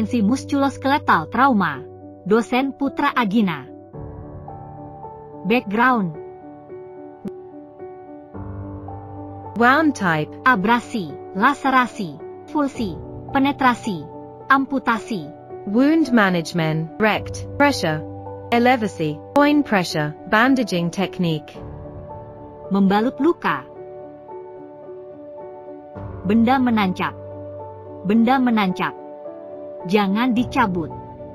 disfungsi muskuloskeletal trauma. Dosen Putra Agina. Background: Wound type: abrasi, laserasi, fulsi, penetrasi, amputasi. Wound management: rect, pressure, elevasi, point pressure, bandaging technique. Membalut luka. Benda menancap. Benda menancap. Jangan dicabut.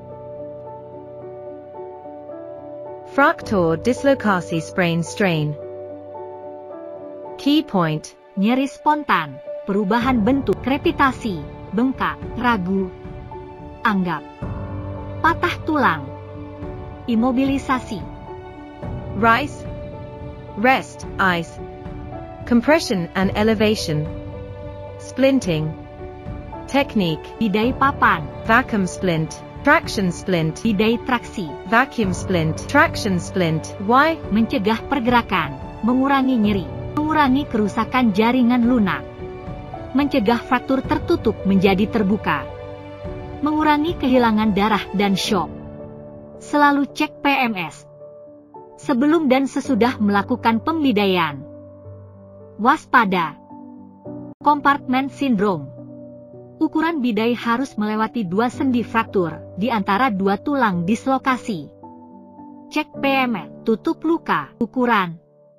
Fraktur dislokasi sprain strain. Key point: Nyeri spontan, perubahan bentuk, krepitasi, bengkak, ragu. Anggap. Patah tulang. Imobilisasi. Rise, rest, ice. Compression and elevation. Splinting. Technique: Bidai papan. vacuum splint, traction splint, Bidai traksi. vacuum splint, traction splint. Why? Mencegah pergerakan, mengurangi nyeri, mengurangi kerusakan jaringan lunak, mencegah fraktur tertutup menjadi terbuka, mengurangi kehilangan darah dan shock. Selalu cek PMS sebelum dan sesudah melakukan pembidaian. Waspada. Compartment syndrome. Ukuran bidai harus melewati 2 sendi fraktur di antara 2 tulang dislokasi. Cek PMS, tutup luka, ukuran.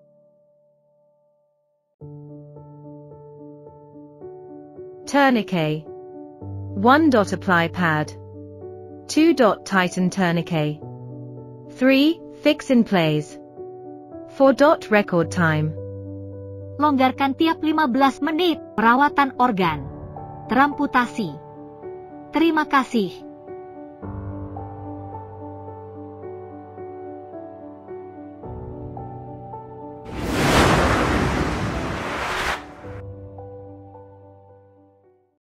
Tourniquet. 1. Apply pad. 2. Tighten tourniquet. 3. Fix in place. 4. Record time. Longgarkan tiap 15 menit. Perawatan organ. Teramputasi. Terima kasih.